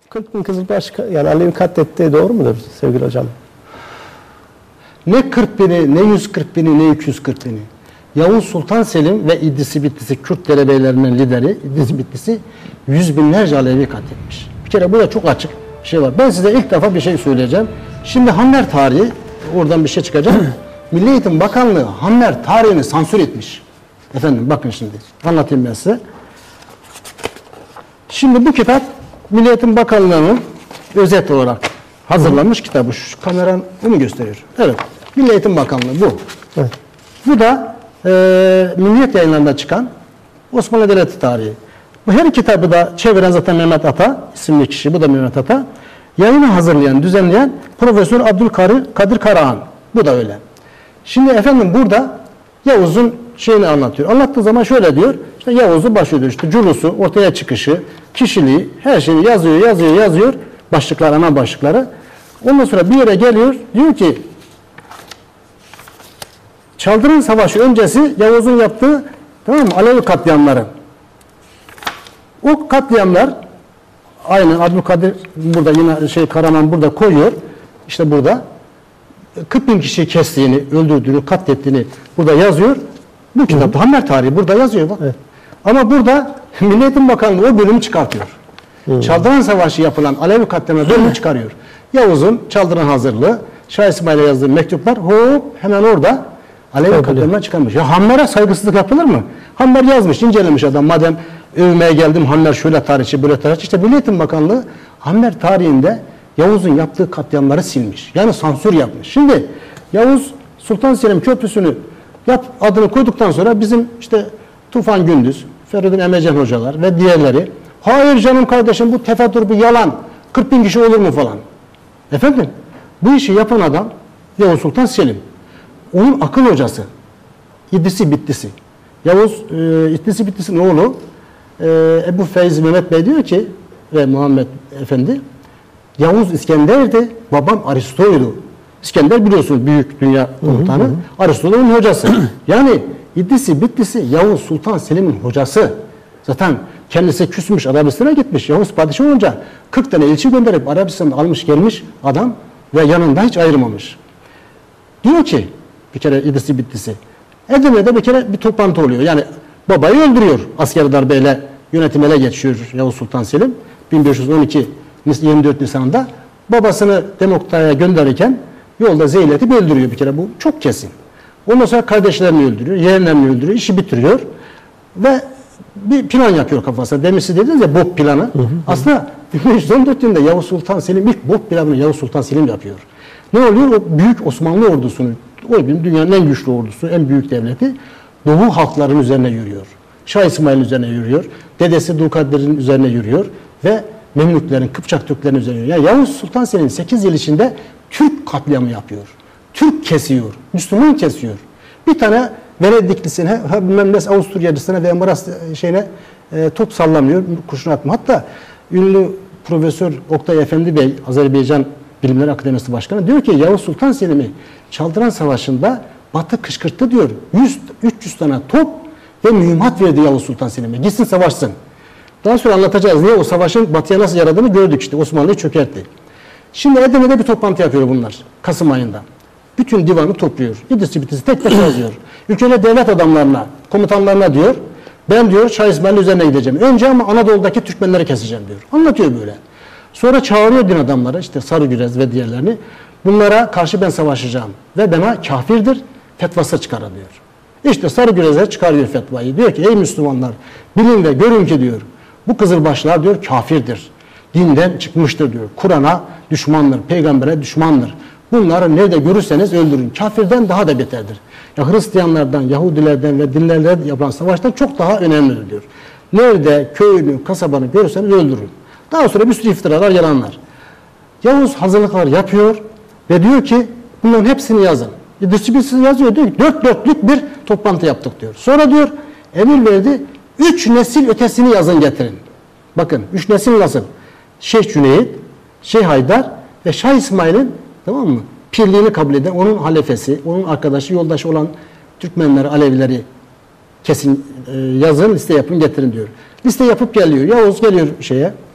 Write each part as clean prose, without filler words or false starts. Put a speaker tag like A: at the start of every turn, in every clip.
A: 40 bin Kızılbaş, yani Alevi katlettiği doğru mudur sevgili hocam?
B: Ne 40 bini, ne 140 bini, ne 240 bini. Yavuz Sultan Selim ve İddisi Bitlisi, Kürt derebeylerinin lideri İddisi Bitlisi yüz binlerce Alevi katletmiş. Bir kere burada çok açık bir şey var. Ben size ilk defa bir şey söyleyeceğim. Şimdi Hammer tarihi, oradan bir şey çıkacak. Milli Eğitim Bakanlığı Hammer tarihini sansür etmiş. Efendim bakın şimdi anlatayım ben size. Şimdi bu kitap Milli Eğitim Bakanlığı'nın özet olarak hazırlanmış kitabı. Şu kameran bunu gösteriyor. Evet. Milli Eğitim Bakanlığı bu.
A: Evet.
B: Bu da Milliyet Yayınları'nda çıkan Osmanlı Devleti tarihi. Bu her kitabı da çeviren zaten Mehmet Ata isimli kişi. Bu da Mehmet Ata. Yayını hazırlayan, düzenleyen Profesör Abdülkadir Karahan. Bu da öyle. Şimdi efendim burada Yavuz'un şeyini anlatıyor. Anlattığı zaman şöyle diyor. İşte Yavuz'u başlıyor. İşte culusu, ortaya çıkışı, kişiliği, her şeyi yazıyor. Başlıklar, ana başlıkları. Ondan sonra bir yere geliyor. Diyor ki Çaldıran Savaşı öncesi Yavuz'un yaptığı, tamam mı, Alevi katliamları. O katliamlar aynen Abdülkadir burada yine Karaman burada koyuyor. İşte burada 40 bin kişiyi kestiğini, öldürdüğünü, katlettiğini burada yazıyor. Bu kitapta Hammer tarihi burada yazıyor bak. Evet. Ama burada Milli Eğitim Bakanlığı o bölümü çıkartıyor. Çaldıran Savaşı yapılan Alevi katliamı bölümü çıkarıyor. Yavuz'un Çaldıran hazırlığı, Şah İsmail'e yazdığı mektuplar hop hemen orada Alevi katliamına çıkarmış. Ya Hammer'e saygısızlık yapılır mı? Hammer yazmış, incelemiş adam. Madem övmeye geldim, Hammer şöyle tarihçi, böyle tarihçi. İşte Milli Eğitim Bakanlığı Hammer tarihinde Yavuz'un yaptığı katliamları silmiş. Yani sansür yapmış. Şimdi Yavuz Sultan Selim Köprüsü'nü adını koyduktan sonra bizim işte Tufan Gündüz, Feridun Emecen hocalar ve diğerleri hayır canım kardeşim bu teferruat, bu yalan. 40 bin kişi olur mu falan. Efendim bu işi yapan adam Yavuz Sultan Selim. Onun akıl hocası. İddisi Bitlisi. Yavuz İddisi Bitlisi'nin oğlu Ebu Feyz Mehmet Bey diyor ki ve Muhammed Efendi Yavuz İskender'di. Babam Aristo'ydu. İskender biliyorsunuz büyük dünya komutanı. Aristo'nun hocası. Yani İddisi Bitlisi Yavuz Sultan Selim'in hocası. Zaten kendisi küsmüş Arabistan'a gitmiş. Yavuz padişah olunca 40 tane elçi gönderip Arabistan'da almış gelmiş adam ve yanında hiç ayırmamış. Diyor ki bir kere İddisi Bitlisi Edirne'de bir kere bir toplantı oluyor. Yani babayı öldürüyor. Askeri darbeyle yönetim ele geçiyor Yavuz Sultan Selim. 1512 24 Nisan'da babasını Demoktay'a gönderirken yolda zehirletip öldürüyor bir kere. Bu çok kesin. Ondan sonra kardeşlerini öldürüyor, yeğenlerini öldürüyor, işi bitiriyor ve bir plan yapıyor kafasına. Demin siz dediniz ya BOP planı. Aslında 1514 yılında Yavuz Sultan Selim ilk BOP planını Yavuz Sultan Selim yapıyor. Ne oluyor? O büyük Osmanlı ordusunu, o gün dünyanın en güçlü ordusu, en büyük devleti Doğu halkların üzerine yürüyor. Şah İsmail'in üzerine yürüyor. Dedesi Dulkadir'in üzerine yürüyor ve Memlüklerin, Kıpçak Türklerin üzerine yürüyor. Yani Yavuz Sultan Selim 8 yıl içinde Türk katliamı yapıyor. Türk kesiyor. Müslüman kesiyor. Bir tane Venediklisine, Memles Avusturyacısına ve Maras top sallamıyor, kurşun atma. Hatta ünlü Profesör Oktay Efendi Bey, Azerbaycan Bilimler Akademisi Başkanı diyor ki Yavuz Sultan Selim'i Çaldıran Savaşı'nda Batı kışkırttı diyor. 300 tane top ve mühimmat verdi Yavuz Sultan Selim'e. Gitsin savaşsın. Daha sonra anlatacağız niye o savaşın Batı'ya nasıl yaradığını gördük işte. Osmanlı'yı çökertti. Şimdi Edirne'de bir toplantı yapıyor bunlar. Kasım ayında. Bütün divanı topluyor. İddisi Bitlisi tek tek yazıyor. Ülkede devlet adamlarına, komutanlarına diyor. Ben diyor Şah İsmail'in üzerine gideceğim. Önce ama Anadolu'daki Türkmenleri keseceğim diyor. Anlatıyor böyle. Sonra çağırıyor din adamları işte Sarıgürez ve diğerlerini. Bunlara karşı ben savaşacağım. Ve bana kafirdir fetvası çıkarır diyor. İşte Sarıgürez'e çıkarıyor fetvayı. Diyor ki ey Müslümanlar bilin ve görün ki diyor. Bu Kızılbaşlar diyor kafirdir. Dinden çıkmıştır diyor. Kur'an'a düşmandır. Peygambere düşmandır. Bunları nerede görürseniz öldürün. Kafirden daha da beterdir. Ya Hristiyanlardan, Yahudilerden ve dinlerle yapılan savaştan çok daha önemlidir diyor. Nerede köyünü, kasabanı görürseniz öldürün. Daha sonra bir sürü iftiralar, yalanlar. Yavuz hazırlıklar yapıyor ve diyor ki bunların hepsini yazın. Disiplin yazıyor diyor ki 4 dörtlük bir toplantı yaptık diyor. Sonra diyor emir verdi 3 nesil ötesini yazın getirin. Bakın 3 nesil nasıl? Şeyh Cüneyt, Şeyh Haydar ve Şah İsmail'in tamam mı? Pirliğini kabul eden onun halefesi, onun arkadaşı, yoldaşı olan Türkmenleri, Alevileri kesin yazın, liste yapın getirin diyor. Liste yapıp geliyor. Yavuz geliyor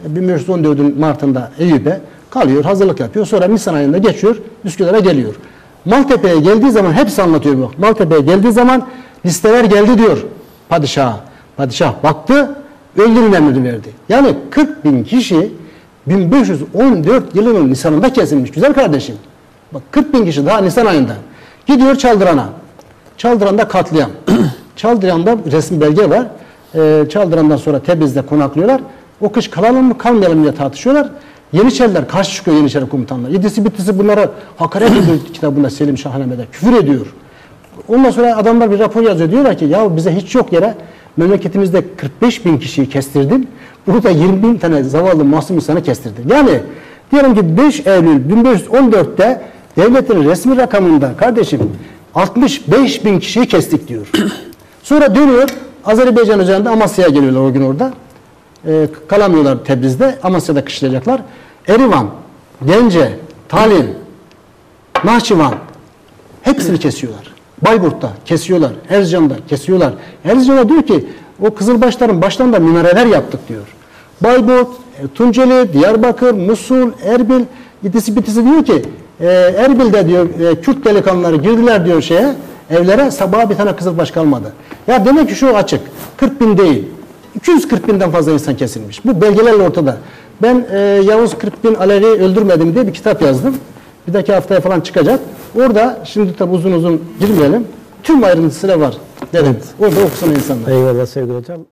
B: 1514'ün Mart'ında Eyüp'e kalıyor, hazırlık yapıyor. Sonra Nisan ayında geçiyor, Üsküdar'a geliyor. Maltepe'ye geldiği zaman hepsi anlatıyor bak. Maltepe'ye geldiği zaman listeler geldi diyor padişaha. Padişah baktı, öldürün emrini verdi. Yani 40.000 kişi 1514 yılının Nisan'ında kesilmiş güzel kardeşim. Bak 40.000 kişi daha Nisan ayında. Gidiyor Çaldıran'a. Çaldıran'da katliam. Çaldıran'da resim belge var. Çaldıran'dan sonra Tebriz'de konaklıyorlar. O kış kalalım mı kalmayalım diye tartışıyorlar. Yeniçeriler karşı çıkıyor, Yeniçeri komutanlar. Yedisi bitisi bunlara hakaret ediyor kitabında Selim Şahname'de. Küfür ediyor. Ondan sonra adamlar bir rapor yazıyor. Diyorlar ki ya bize hiç yok yere memleketimizde 45.000 kişiyi kestirdin. Burada 20.000 tane zavallı masum insanı kestirdin. Yani diyelim ki 5 Eylül 1514'te devletin resmi rakamında kardeşim 65.000 kişiyi kestik diyor. Sonra dönüyor Azerbaycan üzerinde Amasya'ya geliyorlar o gün orada. Kalamıyorlar Tebriz'de. Amasya'da kışlayacaklar. Erivan, Gence, Talin, Nahçıvan hepsini kesiyorlar. Bayburt'ta kesiyorlar. Erzincan'da kesiyorlar. Erzincan'da diyor ki o Kızılbaşların başlarında minareler yaptık diyor. Bayburt, Tunceli, Diyarbakır, Musul, Erbil gidisi bitisi diyor ki Erbil'de diyor Kürt delikanlıları girdiler diyor evlere sabaha bir tane Kızılbaş kalmadı. Ya demek ki şu açık 40.000 değil 240.000'den fazla insan kesilmiş. Bu belgelerle ortada. Ben Yavuz 40.000 Alevi öldürmedim diye bir kitap yazdım. Bir dahaki haftaya falan çıkacak. Orada şimdi tabi uzun uzun girmeyelim. Tüm ayrıntısıyla var. Evet. Orada okusun insanlar.
A: Eyvallah sevgili hocam.